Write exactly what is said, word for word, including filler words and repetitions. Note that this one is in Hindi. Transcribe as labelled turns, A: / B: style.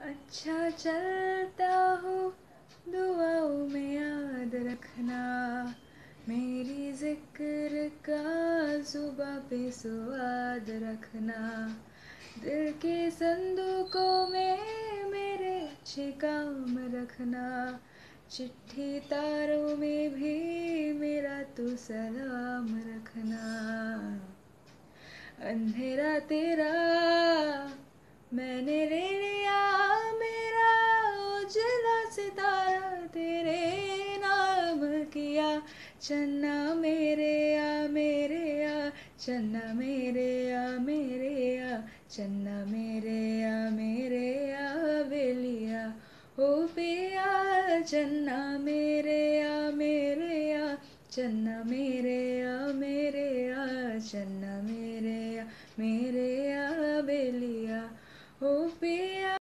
A: अच्छा चलता हूँ, दुआओं में याद रखना, मेरी जिक्र का जुबां पे स्वाद रखना, दिल के संदूकों में मेरे अच्छे काम रखना, चिट्ठी तारों में भी मेरा तू सलाम रखना। अंधेरा तेरा मैंने ले लिया, मेरा उजला सितारा तेरे नाम किया। चन्ना मेरेया मेरेया, चन्ना मेरेया मेरेया, चन्ना मेरेया मेरेया बेलिया ओ पिया। चन्ना मेरेया मेरेया, चन्ना मेरेया मेरेया, चन्ना मेरेया मेरेया।